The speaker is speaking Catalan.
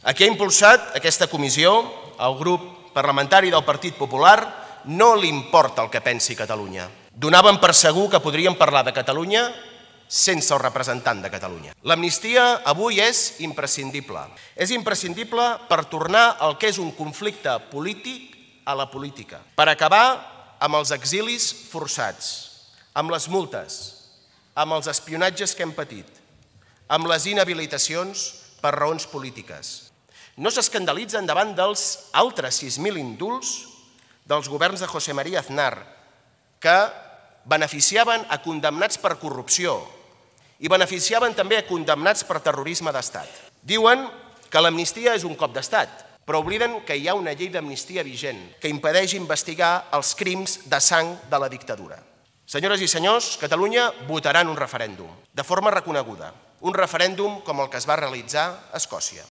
A qui ha impulsat aquesta comissió, el grup parlamentari del Partit Popular, no li importa el que pensi Catalunya. Donaven per segur que podríem parlar de Catalunya sense el representant de Catalunya. L'amnistia avui és imprescindible. És imprescindible per tornar al que és un conflicte polític a la política, per acabar amb els exilis forçats, amb les multes, amb els espionatges que hem patit, amb les inhabilitacions per raons polítiques. No s'escandalitzen davant dels altres 6.000 indults dels governs de José María Aznar, que beneficiaven a condemnats per corrupció i beneficiaven també a condemnats per terrorisme d'estat. Diuen que l'amnistia és un cop d'estat, però obliden que hi ha una llei d'amnistia vigent que impedeix investigar els crims de sang de la dictadura. Senyores i senyors, Catalunya votarà en un referèndum, de forma reconeguda, un referèndum com el que es va realitzar a Escòcia.